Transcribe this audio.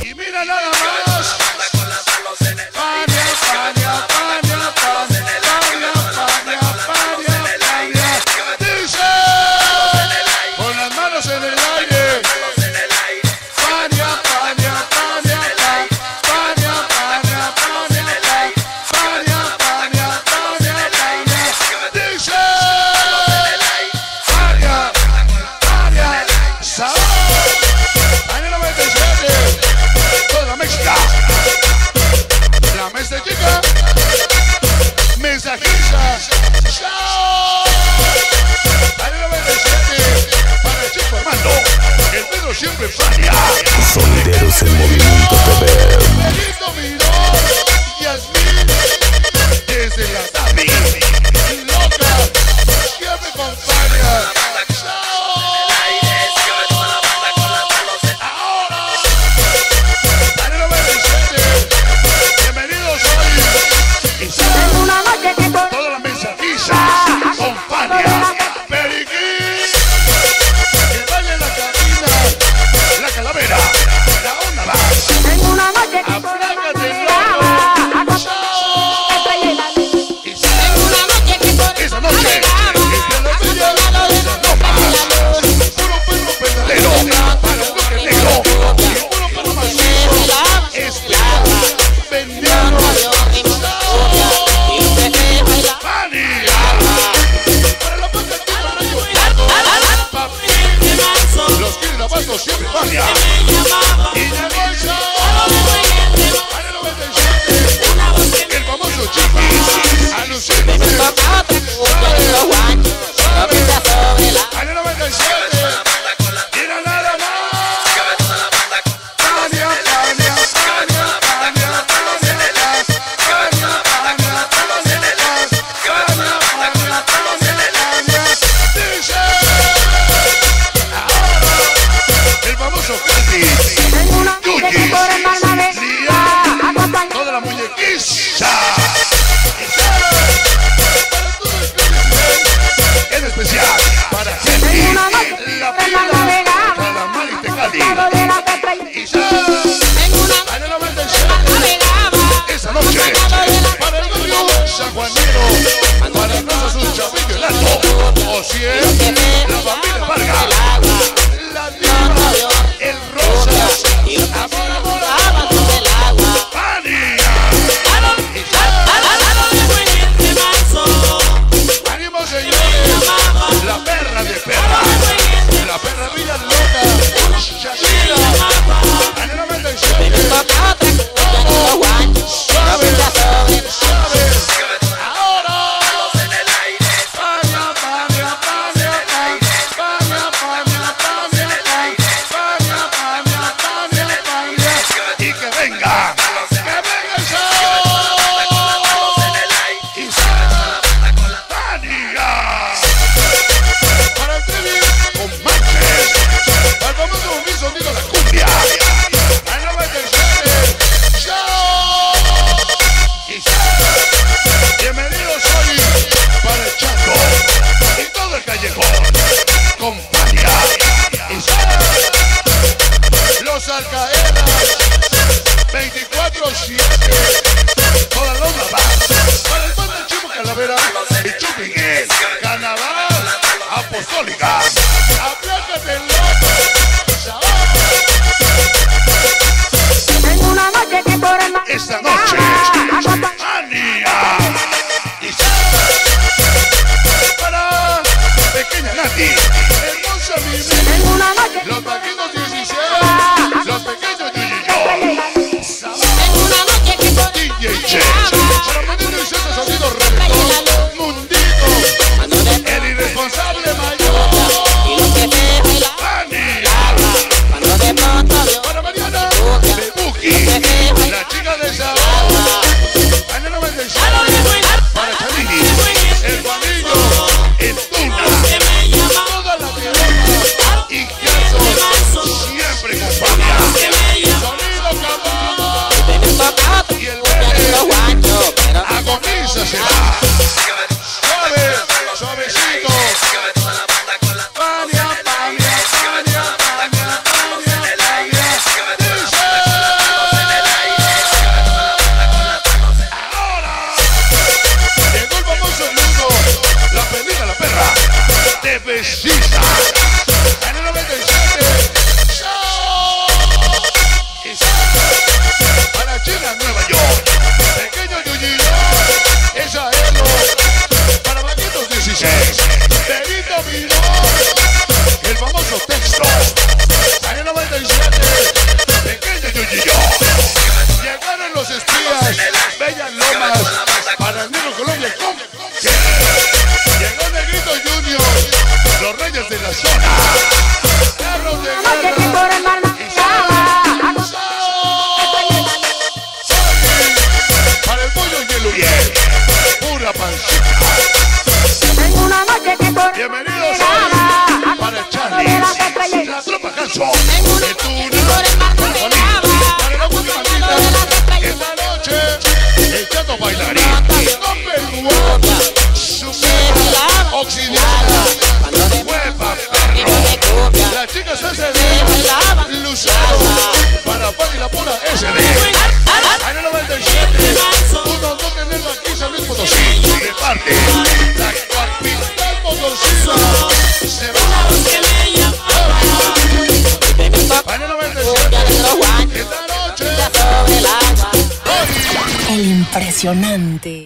Y mira nada más. Fania, Fania, Fania, Fania, Fania, Fania, Fania, Fania. Dice, con las manos en el aire. Fania, Fania, Fania, Fania, Fania, Fania, Fania, Fania, Fania, Fania. Dice, Fania, Fania, sabor. Año 97, toda la mezcla. La mesa chica, mensajista, chao. Año 97, para el chico Armando, el Pedro siempre falla. Sonideros en Movimiento TV. Benito Mirón, Yasmín, desde la Davi, loca, siempre acompaña. Toda la mensajista, compañía, Periquín, que baile en la cabina, la calavera, la onda más, aplácate el loco, esa noche, entre las bellas, no más, puro perro pedalero, para el bloque negro, y puro perro macizo, espera, vendiendo, los quieren abasto siempre Fania. Y llegó el show. Año 97, el famoso Chiquis, alucíname. Año 97, mira nada más. Fania, Fania, Fania, Fania, Fania, Fania, Fania, Fania, dice. El famoso Candy, Yuji, Lía, toda la muñequista. Para todo el club, en especial para Candy, la pila, Calamar y Tecali. Y año 97, esa noche, para el barrio San Juanero, para el Rosa Azul, Chavillo, el Alto, o si es la familia Vargas, la Diabla, el Rosa, amor, amor, Fania. Ánimo, señores, la perra de perra, la perra vida loca, Shakira, año 97, sabes, ahora, Fania, Fania, Fania, Fania, Fania, Fania, Fania, Fania, Fania, y que venga el show, y Fania, para el Trevi con Manches, al famoso mi sonido la cumbia, año 97, show, y bienvenidos hoy para el Chaco y todo el callejón, compañía, y los Alcaedas, 24/7, toda la onda va, para el banda Chivo Calavera y Chupinguín, Carnaval, Apostólica, aplácate el loco, esta noche, Fania, y para pequeña Nati, hermosa Mimi, los vaquitos 16, los pequeños Yuyiyo, DJ Che, para Menino y César Sonido Reggaetón, Mundito, el irresponsable mayor. Impresionante.